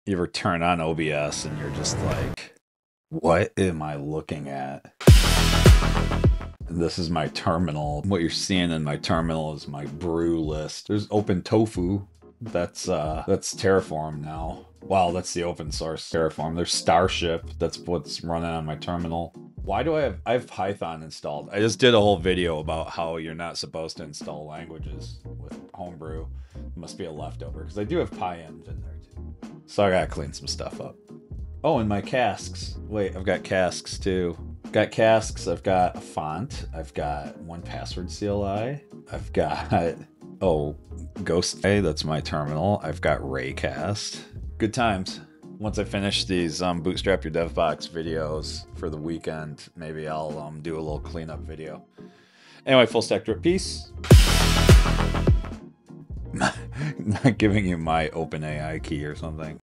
You ever turn on OBS and you're just like, what am I looking at? And this is my terminal. What you're seeing in my terminal is my brew list. There's Open Tofu. That's Terraform now. Wow, that's the open source Terraform. There's Starship. That's what's running on my terminal. Why do I have Python installed? I just did a whole video about how you're not supposed to install languages with Homebrew. It must be a leftover, because I do have PyEnv in there too. So I gotta clean some stuff up. Oh, and my casks. Wait, I've got casks too. I've got casks, I've got a font, I've got 1Password CLI, I've got, oh, Ghost A, that's my terminal. I've got Raycast. Good times. Once I finish these Bootstrap Your DevBox videos for the weekend, maybe I'll do a little cleanup video. Anyway, full stack drip, peace. Not giving you my OpenAI key or something.